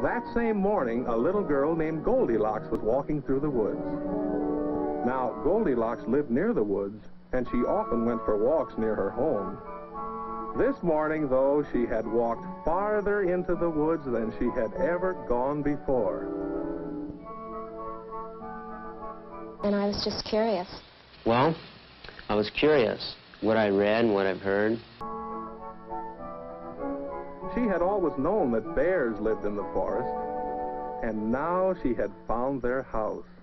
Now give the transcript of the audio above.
That same morning, a little girl named Goldilocks was walking through the woods. Now, Goldilocks lived near the woods, and she often went for walks near her home. This morning, though, she had walked farther into the woods than she had ever gone before. And I was just curious. Well, I was curious what I read and what I've heard. She had always known that bears lived in the forest, and now she had found their house.